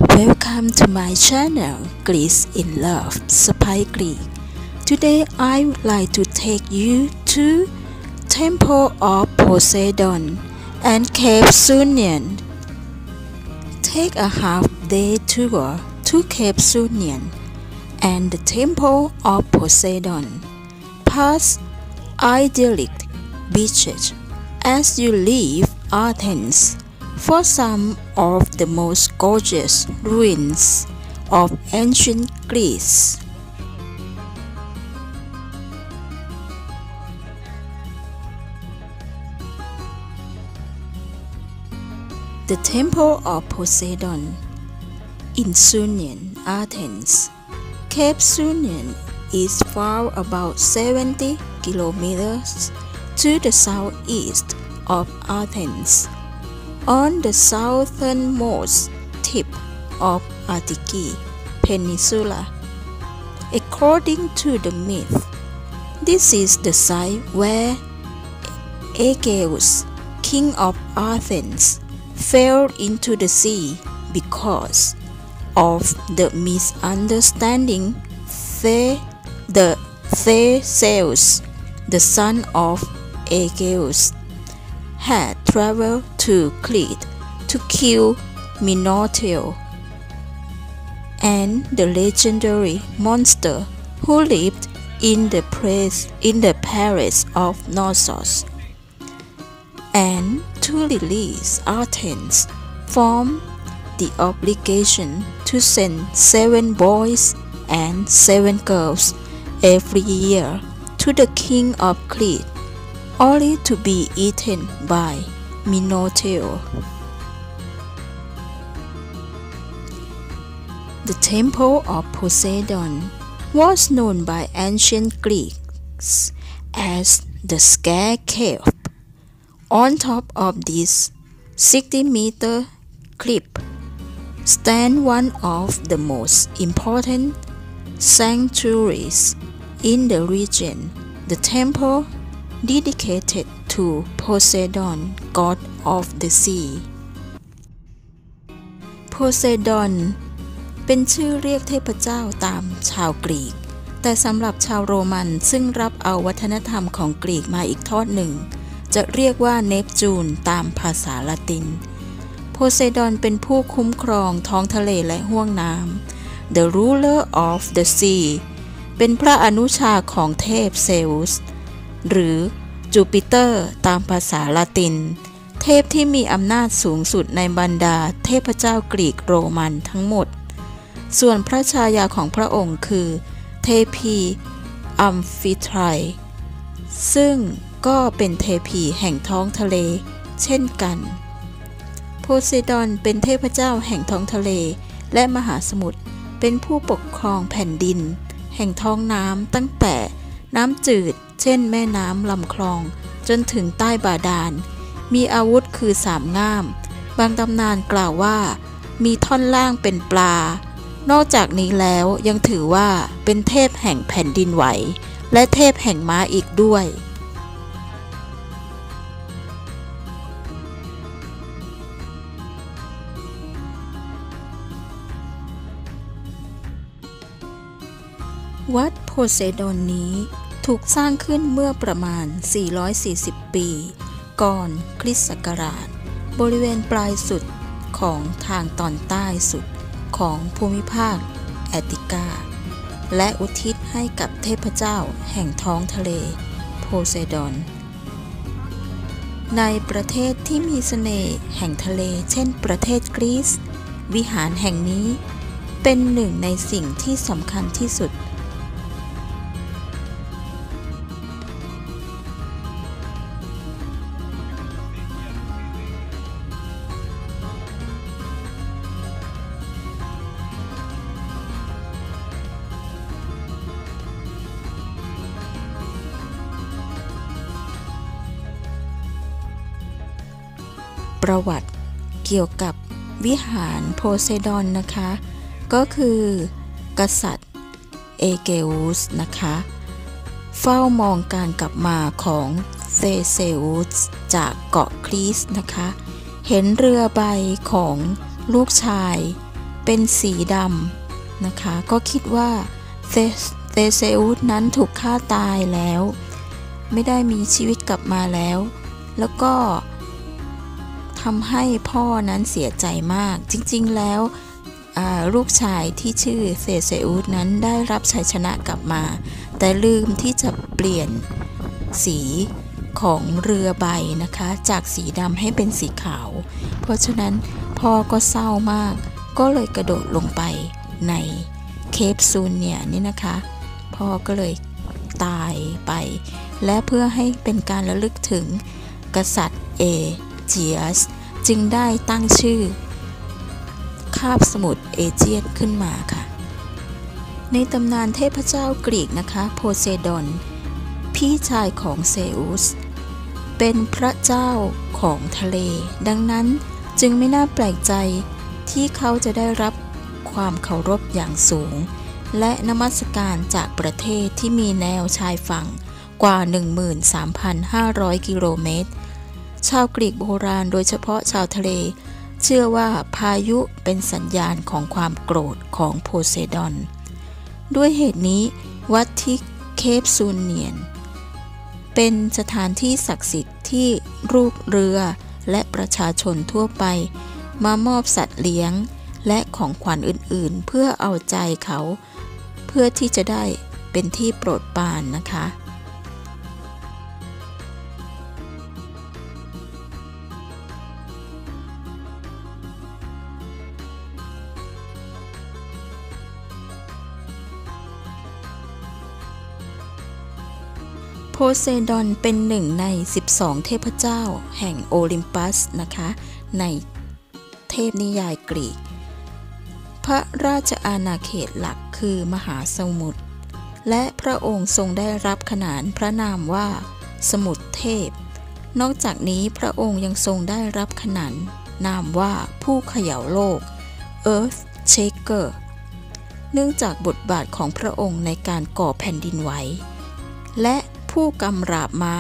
Welcome to my channel Greece in Love Spy Greek. Today I would like to take you to Temple of Poseidon and Cape Sunion. Take a half-day tour to Cape Sunion and the Temple of Poseidon. Pass idyllic beaches as you leave Athens for some of the most gorgeous ruins of ancient Greece. The Temple of Poseidon in Sunion, Athens. Cape Sunion is found about 70 kilometers to the southeast of Athens, on the southernmost tip of Attiki Peninsula. According to the myth, this is the site where Aegeus, king of Athens, fell into the sea because of the misunderstanding. Theseus, the son of Aegeus, had traveled to Crete to kill Minotaur, and the legendary monster who lived in the palace of Knossos, and to release Athens from the obligation to send 7 boys and 7 girls every year to the king of Crete, only to be eaten by Minotaur. The Temple of Poseidon was known by ancient Greeks as the Scare Cave. On top of this 60-meter cliff stands one of the most important sanctuaries in the region, the temple dedicated to Poseidon, god of the sea. Poseidon เป็นชื่อเรียกเทพเจ้าตามชาวกรีกแต่สำหรับชาวโรมันซึ่งรับเอาวัฒนธรรมของกรีกมาอีกทอดหนึ่งจะเรียกว่าเนปจูนตามภาษาละตินโพไซดอนเป็นผู้คุ้มครองท้องทะเลและห้วงน้ำ The ruler of the sea เป็นพระอนุชาของเทพเซอุสหรือจูปิเตอร์ตามภาษาละตินเทพที่มีอำนาจสูงสุดในบรรดาเทพเจ้ากรีกโรมันทั้งหมดส่วนพระชายาของพระองค์คือเทพีอัมฟิไทรซึ่งก็เป็นเทพีแห่งท้องทะเลเช่นกันโพไซดอนเป็นเทพเจ้าแห่งท้องทะเลและมหาสมุทรเป็นผู้ปกครองแผ่นดินแห่งท้องน้ำตั้งแต่น้ำจืดเช่นแม่น้ำลำคลองจนถึงใต้บาดาลมีอาวุธคือ3 ง่ามบางตำนานกล่าวว่ามีท่อนล่างเป็นปลานอกจากนี้แล้วยังถือว่าเป็นเทพแห่งแผ่นดินไหวและเทพแห่งม้าอีกด้วยวัดโพไซดอนนี้ถูกสร้างขึ้นเมื่อประมาณ440 ปีก่อนคริสต์ศักราชบริเวณปลายสุดของทางตอนใต้สุดของภูมิภาคแอตติกาและอุทิศให้กับเทพเจ้าแห่งท้องทะเลโพไซดอนในประเทศที่มีเสน่ห์แห่งทะเลเช่นประเทศกรีซวิหารแห่งนี้เป็นหนึ่งในสิ่งที่สำคัญที่สุดประวัติเกี่ยวกับวิหารโพไซดอนนะคะก็คือกษัตริย์เอเกอุสนะคะเฝ้ามองการกลับมาของเซอุสจากเกาะครีตนะคะเห็นเรือใบของลูกชายเป็นสีดำนะคะก็คิดว่าเทเซอุสนั้นถูกฆ่าตายแล้วไม่ได้มีชีวิตกลับมาแล้วแล้วก็ทำให้พ่อนั้นเสียใจมากจริงๆแล้วลูกชายที่ชื่อเทเซอุสนั้นได้รับชัยชนะกลับมาแต่ลืมที่จะเปลี่ยนสีของเรือใบนะคะจากสีดำให้เป็นสีขาวเพราะฉะนั้นพ่อก็เศร้ามากก็เลยกระโดดลงไปในเคปซูเนียนี่นะคะพ่อก็เลยตายไปและเพื่อให้เป็นการระลึกถึงกษัตริย์เอเจียสจึงได้ตั้งชื่อคาบสมุทรเอเจียนขึ้นมาค่ะในตำนานเทพเจ้ากรีกนะคะโพไซดอนพี่ชายของเซอุสเป็นพระเจ้าของทะเลดังนั้นจึงไม่น่าแปลกใจที่เขาจะได้รับความเคารพอย่างสูงและนมัสการจากประเทศที่มีแนวชายฝั่งกว่า 13,500 กิโลเมตรชาวกรีกโบราณโดยเฉพาะชาวทะเลเชื่อว่าพายุเป็นสัญญาณของความโกรธของโพไซดอนด้วยเหตุนี้วัดที่เคปซูเนียนเป็นสถานที่ศักดิ์สิทธิ์ที่ลูกเรือและประชาชนทั่วไปมามอบสัตว์เลี้ยงและของขวัญอื่นๆเพื่อเอาใจเขาเพื่อที่จะได้เป็นที่โปรดปรานนะคะโพไซดอนเป็นหนึ่งใน12เทพเจ้าแห่งโอลิมปัสนะคะในเทพนิยายกรีกพระราชอาณาเขตหลักคือมหาสมุทรและพระองค์ทรงได้รับขนานพระนามว่าสมุทรเทพนอกจากนี้พระองค์ยังทรงได้รับขนานนามว่าผู้เขย่าโลก Earth Shaker เนื่องจากบทบาทของพระองค์ในการก่อแผ่นดินไหวและผู้กำราบม้า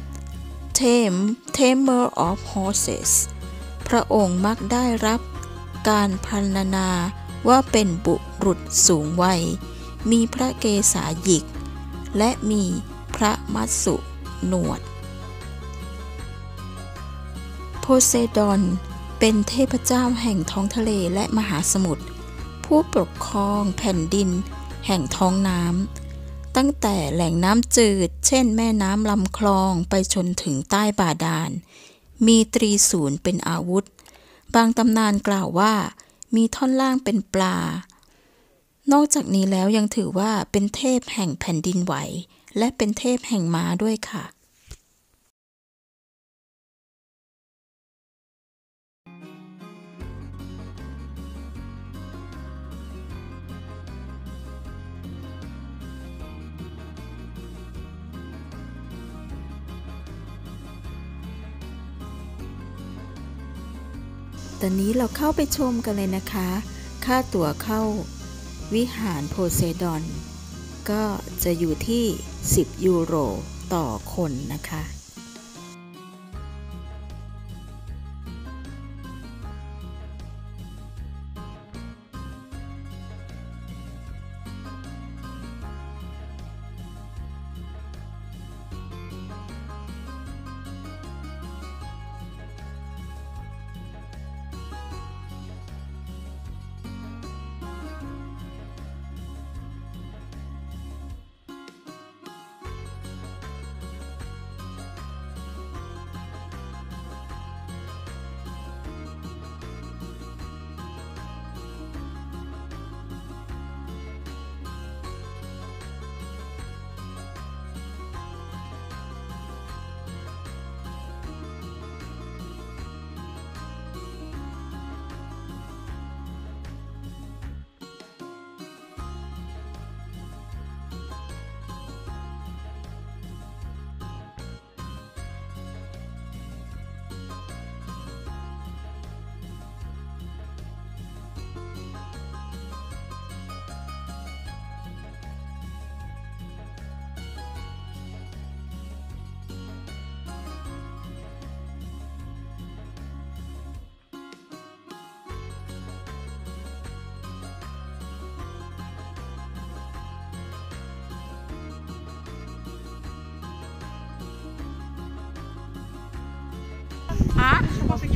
Tamer of Horses พระองค์มักได้รับการพรรณนาว่าเป็นบุรุษสูงวัยมีพระเกศาหยิกและมีพระมัสสุหนวดโพไซดอนเป็นเทพเจ้าแห่งท้องทะเลและมหาสมุทรผู้ปกครองแผ่นดินแห่งท้องน้ำตั้งแต่แหล่งน้ำจืดเช่นแม่น้ำลำคลองไปจนถึงใต้บาดาลมีตรีศูนย์เป็นอาวุธบางตำนานกล่าวว่ามีท่อนล่างเป็นปลานอกจากนี้แล้วยังถือว่าเป็นเทพแห่งแผ่นดินไหวและเป็นเทพแห่งม้าด้วยค่ะตอนนี้เราเข้าไปชมกันเลยนะคะค่าตั๋วเข้าวิหารโพไซดอนก็จะอยู่ที่10 ยูโรต่อคนนะคะฮะเขาบอกสกิ